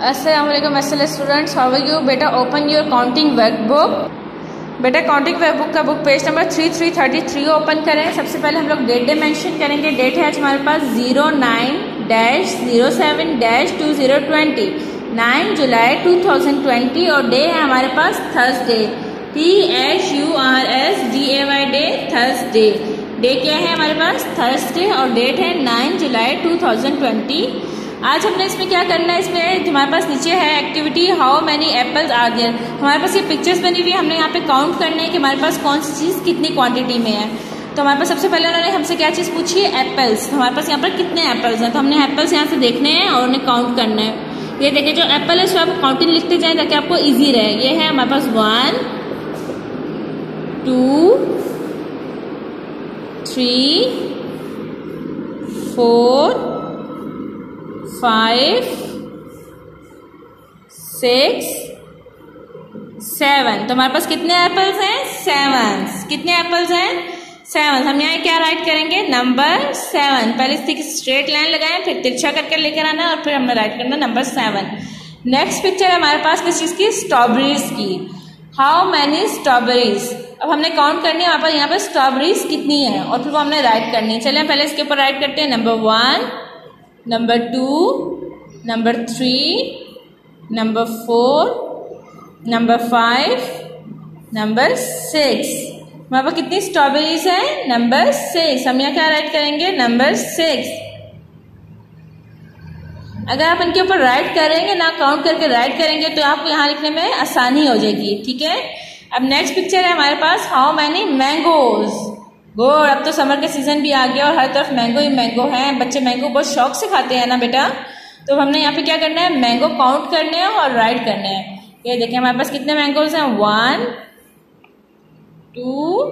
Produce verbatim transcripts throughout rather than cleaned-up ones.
अस्सलामुअलैकुम students, how are you? बेटा open your counting workbook. बेटा काउंटिंग वर्कबुक का book page number three three thirty three open करें। सबसे पहले हम लोग डेट डे मेंशन करेंगे। डेट है आज हमारे पास zero nine dash zero seven dash two zero twenty nine July two thousand twenty और डे है हमारे पास Thursday, T H U R S D A Y day, Thursday. Day क्या है हमारे पास? थर्सडे और डेट है nine July two thousand twenty. आज हमने इसमें क्या करना है, इसमें हमारे पास नीचे है activity how many apples are there. हमारे पास ये पिक्चर्स बनी हुई है, हमने यहाँ पे काउंट करना है कि हमारे पास कौन सी चीज़ कितनी क्वांटिटी में है। तो हमारे पास सबसे पहले उन्होंने हमसे क्या चीज़ पूछी है? एप्पल्स। तो हमारे पास यहाँ पर कितने एप्पल्स हैं, तो हमने एप्पल्स यहाँ से देखने हैं और उन्हें काउंट करना है। ये देखिए जो एप्पल है उसको आप काउंटिंग लिखते जाएं ताकि आपको ईजी रहे। ये है हमारे पास one two three four five six seven. तो हमारे पास कितने एप्पल्स हैं? सेवन। कितने एप्पल्स हैं? सेवन। हम यहाँ क्या राइट करेंगे? Number seven. पहले इस तरीके से स्ट्रेट लाइन लगाएं, फिर तिरछा करके लेकर आना और फिर हमने राइट करना नंबर सेवन। नेक्स्ट पिक्चर है हमारे पास किस चीज की? स्ट्रॉबेरीज की। How many strawberries. अब हमने काउंट करनी है वहां पर यहाँ पर स्ट्रॉबेरीज कितनी है और फिर वो हमने राइट करनी है। चलिए पहले इसके ऊपर राइट करते हैं। Number one, number two, number three, number four, number five, number six. वहां पर कितनी स्ट्रॉबेरीज है? Number six. हम यहाँ क्या राइट करेंगे? Number six. अगर आप इनके ऊपर राइट करेंगे ना, काउंट करके राइट करेंगे तो आपको यहाँ लिखने में आसानी हो जाएगी। ठीक है। अब नेक्स्ट पिक्चर है हमारे पास हाउ मैनी मैंगोज। गुड। अब तो समर का सीजन भी आ गया और हर तरफ मैंगो ही मैंगो है। बच्चे मैंगो बहुत शौक से खाते हैं ना बेटा। तो हमने यहाँ पे क्या करना है? मैंगो काउंट करने हैं और राइट करने हैं। ये देखिए हमारे पास कितने मैंगोज हैं? One two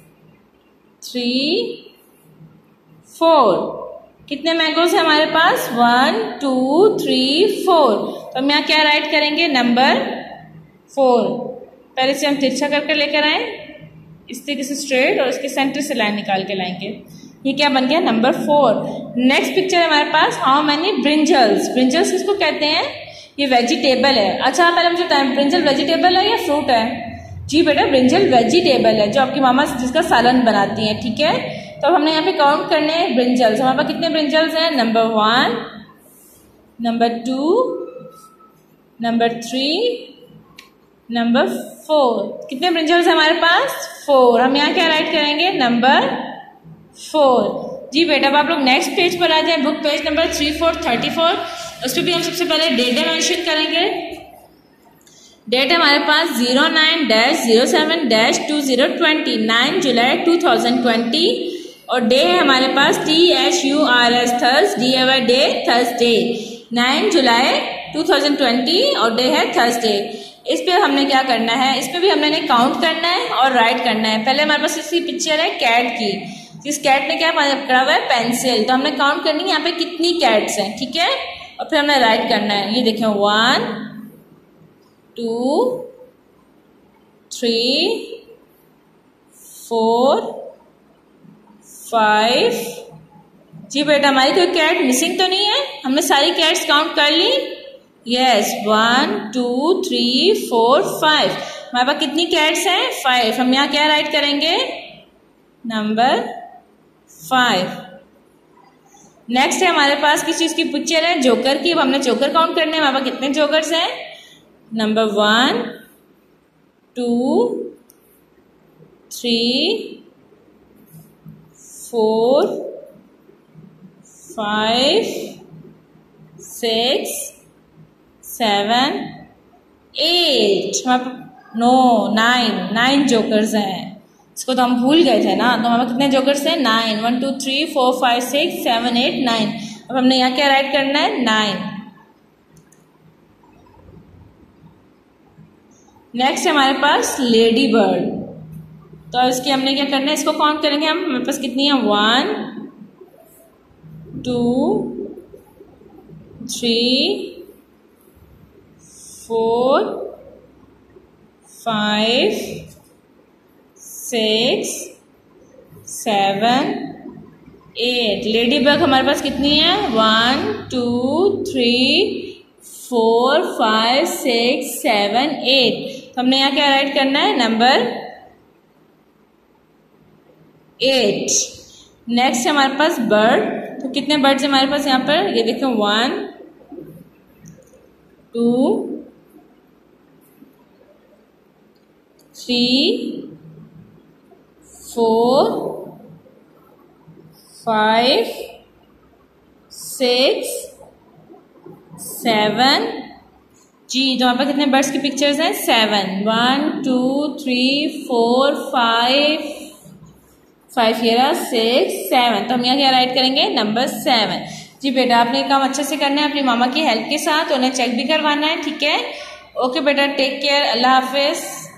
three four. कितने मैंगोज हैं हमारे पास? One two three four. तो हम यहाँ क्या राइट करेंगे? Number four. पहले से हम तिरछा करके लेकर आए इस तरीके से स्ट्रेट और इसके सेंटर से लाइन निकाल के लाएंगे। ये क्या बन गया? Number four. नेक्स्ट पिक्चर है हमारे पास हाउ मैनी ब्रिंजल्स। ब्रिंजल्स किसको कहते हैं? ये वेजिटेबल है। अच्छा पहले मुझे बताएं, ब्रिंजल वेजिटेबल है या फ्रूट है? जी बेटा ब्रिंजल वेजिटेबल है, जो आपकी मामा जिसका सालन बनाती है। ठीक है। तो अब हमने यहाँ पे काउंट करने हैं ब्रिंजल्स। हमारे पास कितने ब्रिंजल्स हैं? Number one, number two, number three, number four. कितने ब्रिंजल्स हैं हमारे पास? फोर। हम यहाँ क्या राइट करेंगे? Number four. जी बेटा अब आप लोग नेक्स्ट पेज पर आ जाए, book page number three four thirty four. उस पर भी हम सबसे पहले डेट डे मेंशन करेंगे। डेट है हमारे पास zero nine dash zero seven dash two zero twenty nine July two thousand twenty और डे है हमारे पास T H U R S Thurs D A Y day, Thursday, nine July two thousand twenty और day है Thursday. इस पे हमने क्या करना है? इस पे भी हमने काउंट करना है और राइट करना है। पहले हमारे पास इसकी पिक्चर है कैट की। जिस कैट ने क्या पकड़ा हुआ है? पेंसिल। तो हमने काउंट करनी है यहाँ पे कितनी कैट्स हैं। ठीक है। और फिर हमने राइट करना है। ये देखिए one two three four five. जी बेटा हमारी कोई कैट मिसिंग तो नहीं है? हमने सारी कैट्स काउंट कर ली। Yes, one two three four five. हमारे पास कितनी कैट्स हैं? फाइव। हम यहाँ क्या राइट करेंगे? Number five. नेक्स्ट है हमारे पास किस चीज की पिक्चर है? जोकर की। अब हमने जोकर काउंट करने हैं। हमारे पास कितने जोकर्स हैं? Number one two three four five six seven eight. No nine. Nine jokers हैं। इसको तो हम भूल गए थे ना। तो हमारे कितने जोकर्स हैं? Nine. One two three four five six seven eight nine. अब हमने यहाँ क्या राइट करना है? नाइन। नेक्स्ट है हमारे पास लेडी बर्ड। तो इसकी हमने क्या करना है? इसको काउंट करेंगे हम। हमारे पास कितनी है? One two three four five six seven eight. Ladybug हमारे पास कितनी है? One two three four five six seven eight. तो हमने यहाँ क्या राइट करना है, नंबर एट। नेक्स्ट हमारे पास बर्ड। तो कितने बर्ड्स हमारे पास यहाँ पर, ये देखो one two three four five six seven. जी, तो वहाँ पर कितने बर्ड्स की पिक्चर्स हैं, seven. One two three four five five here six seven. तो हम यहाँ क्या राइट करेंगे, नंबर सेवन। जी बेटा, आपने ये काम अच्छे से करना है अपनी मामा की हेल्प के साथ, उन्हें चेक भी करवाना है, ठीक है। ओके बेटा, टेक केयर, अल्लाह हाफिज।